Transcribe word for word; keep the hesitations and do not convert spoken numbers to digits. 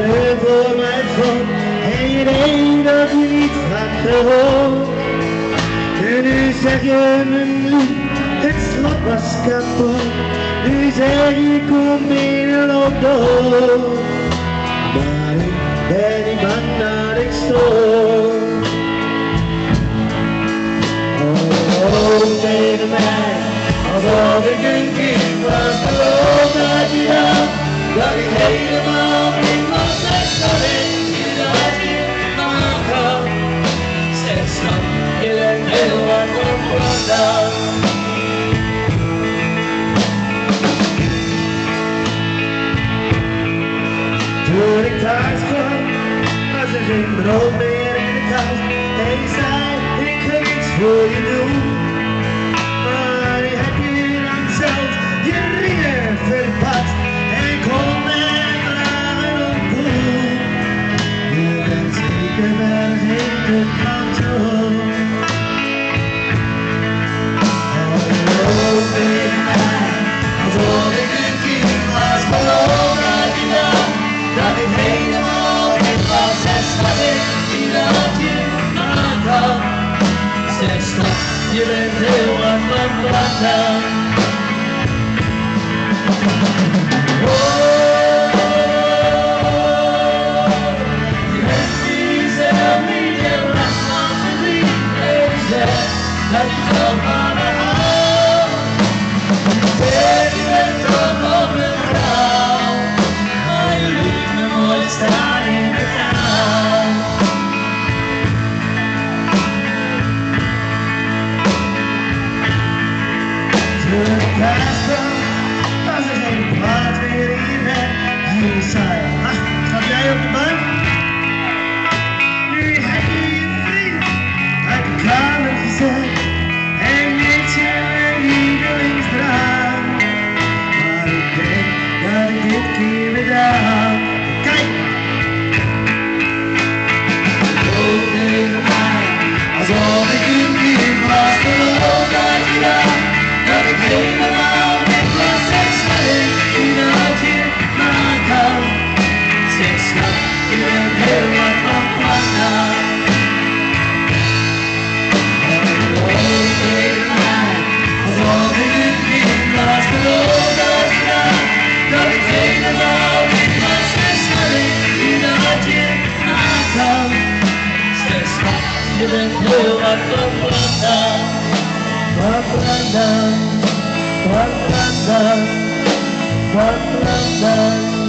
bidden voor mijn God en je deed dat niet van gewoon. En nu zeg je me nu, het slot was kapot. Nu zeg je kom in loop door. Maar ik ben die man dat ik stond. Oh, tegen mij, alsof ik een kind was. Geloof dat je dan, dat ik helemaal niet was. Dat ik je dat je maar kan. Zeg schat, je bent heel wat van vandaan. Toen ik thuis kwam, was er geen brood meer in de kast. En je zei, ik ga iets voor je doen. Maar nu heb je dan zelf je ringen verpakt. En kon en lagen op boel. Je bent zeker wel geen kantoor. Geloof in mij, alsof ik een kind was. Geloof dat je dan, dat ik helemaal niet was. Zeg schat, ik zie dat je maar kan. Zeg schat, je bent heel wat van vandaan. Oh, je bent niet zelf niet heel erg van verdriet. En je zegt dat je zelf van me houdt. Zeg, je bent toch nog een vrouw. Maar je liet me mooi staan in de kou. Toen ik thuis kwam, was er geen kwaad meer in je bed. En je zei, ach, schat jij op de bank? Nu heb je je vriend uit de kamer gezet. En weet je mijn lievelingsdraad. Maar ik denk dat ik dit keer weer aan. Kijk! Oh, tegen mij, alsof ik een kind was. Geloof dat je dan, dat ik helemaal niet was. Zeg schat, ik zie dat je maar kan. Zeg schat, je bent heel wat van vandaan. Geloof tegen mij, alsof ik een kind was. Geloof dat je dan, dat ik helemaal niet was. Zeg schat, ik zie dat je maar kan. Zeg schat, je bent heel wat van vandaan. Van vandaan, van vandaan, van vandaan.